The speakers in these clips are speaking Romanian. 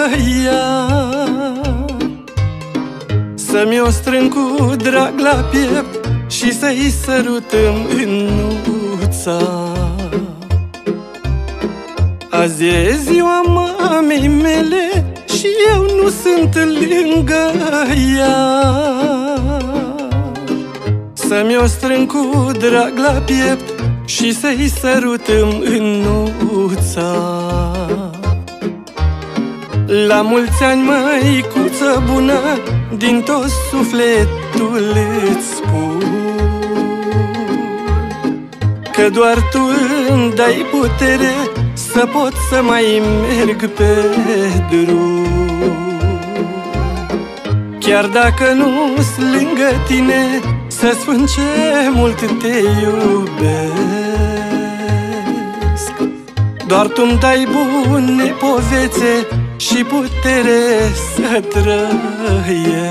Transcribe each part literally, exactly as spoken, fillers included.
ea, să-mi o strâng cu drag la piept și să-i sărut mânuța. Azi e ziua mamei mele și eu nu sunt lângă ea, să-mi o strâng cu drag la piept și să-i sărut mânuța. La mulți ani, măicuță bună, din tot sufletul îți spun că doar tu îmi dai putere să pot să mai merg pe drum. Chiar dacă nu-s lângă tine, să spun ce mult te iubesc. Doar tu-mi dai bune povețe și putere să trăiesc.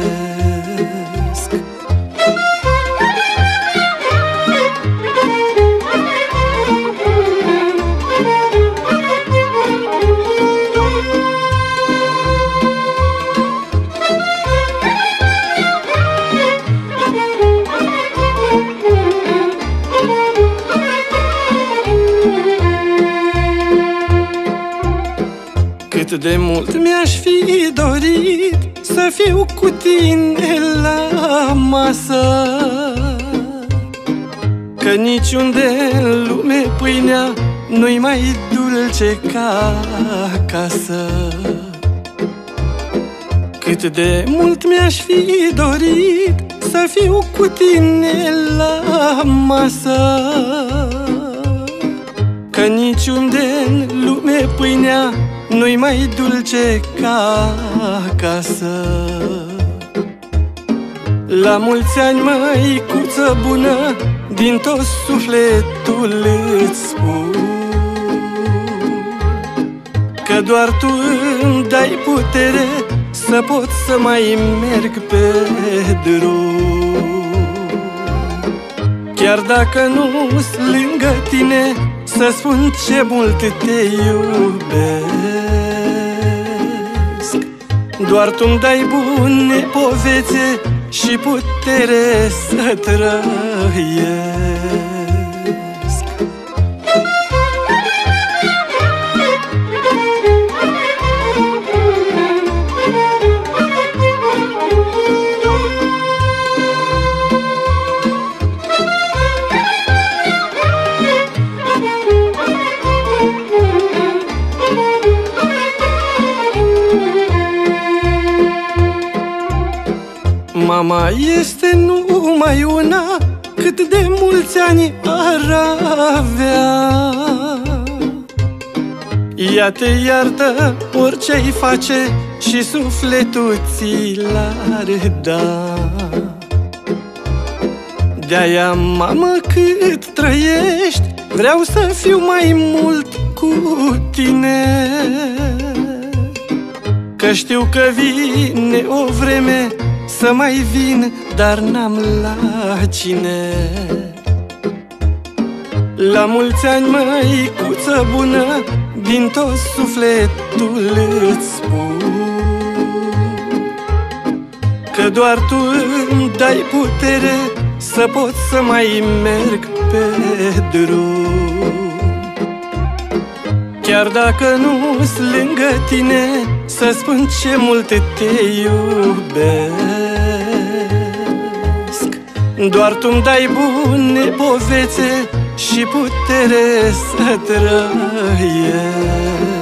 Cât de mult mi-aș fi dorit să fiu cu tine la masă, că niciunde în lume pâinea nu-i mai dulce ca acasă. Cât de mult mi-aș fi dorit să fiu cu tine la masă, că niciunde în lume pâinea nu-i mai dulce ca acasă. La mulți ani, măicuță bună, din tot sufletul îți spun că doar tu îmi dai putere să pot să mai merg pe drum. Chiar dacă nu-s lângă tine, să spun ce mult te iubesc. Doar tu-mi dai bune povețe și putere să trăiesc. Mama este numai una, cât de mulți ani ar avea. Ea te iartă orice-i face și sufletul ți l-ar da. De-aia, mamă, cât trăiești, vreau să fiu mai mult cu tine, că știu că vine o vreme să mai vin, dar n-am la cine. La mulți ani, măicuță bună, din tot sufletul îți spun că doar tu îmi dai putere să pot să mai merg pe drum. Chiar dacă nu-s lângă tine, să spun ce mult te iubesc. Doar tu-mi dai bune povețe și putere să trăiesc.